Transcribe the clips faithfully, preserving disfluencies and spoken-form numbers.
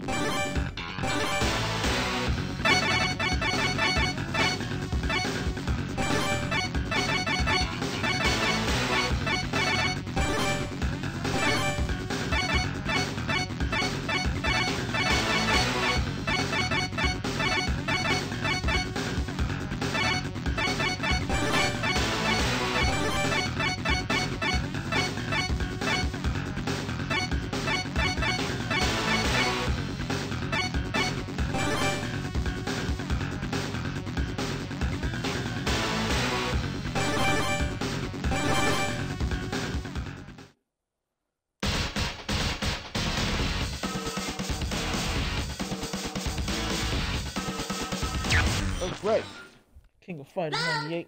Right. Kingoffighter ninety-eight.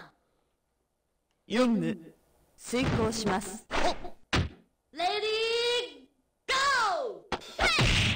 任務遂行します。 Lady, go! Hey!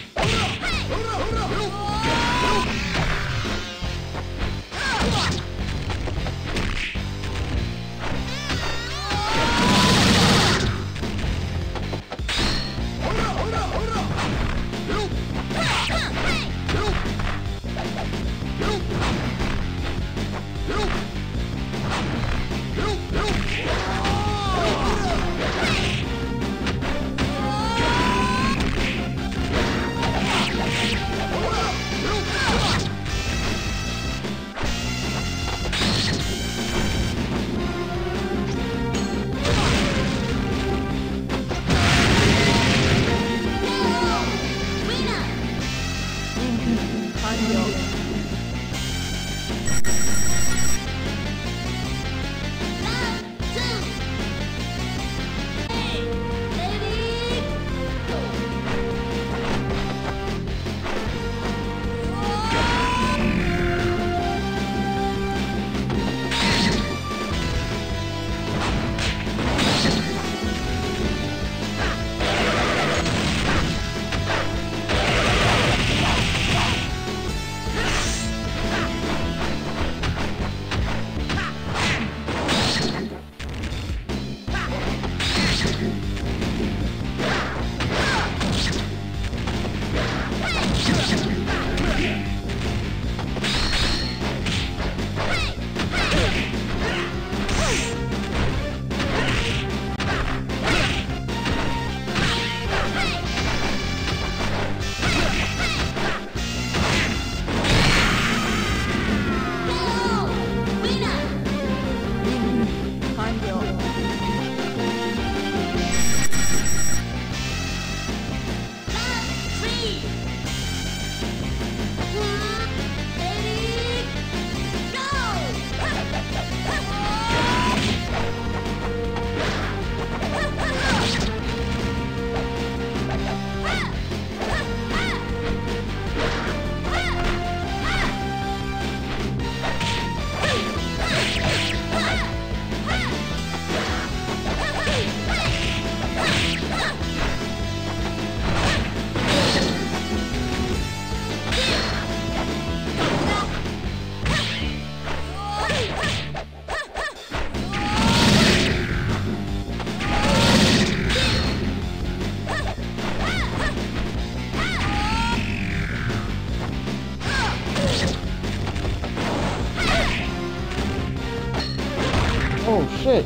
Oh shit!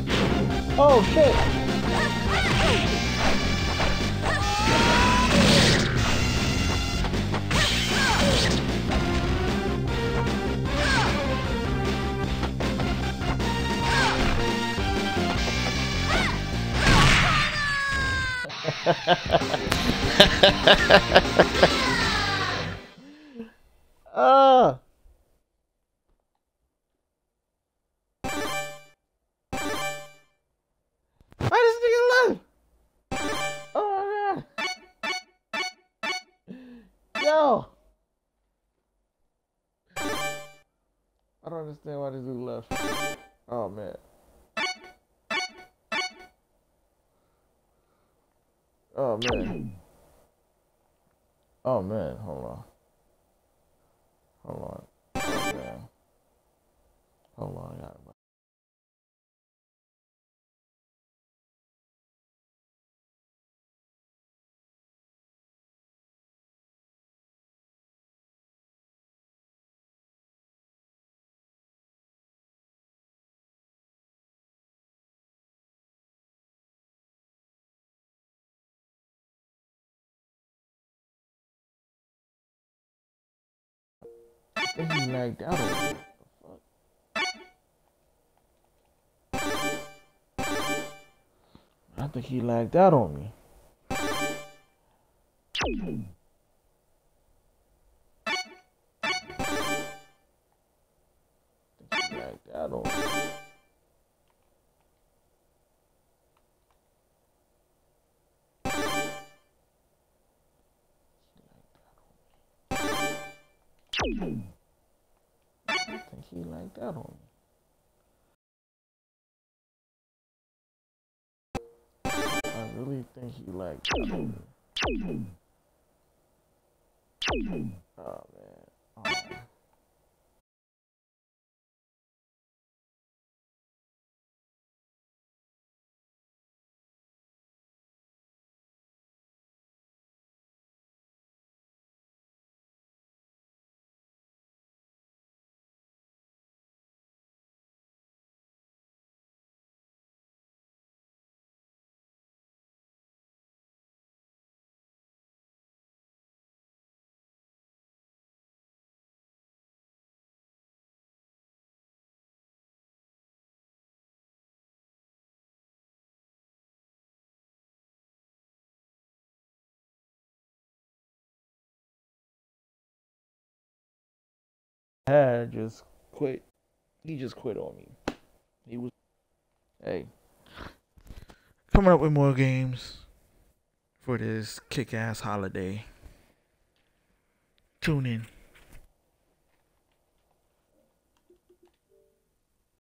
Oh shit! Ah! Why does this nigga live? Oh my god! Yo! I don't understand why this dude left. Oh man. Oh man. Oh man, hold on. Hold on. Oh man. Hold on, I got think he lagged out on me. I think he lagged out on me. He lagged out on me. I think he lagged out on me. I really think he lagged out on me. Oh man. Oh. Had just quit. He just quit on me. He was, hey, coming up with more games for this kick-ass holiday. Tune in.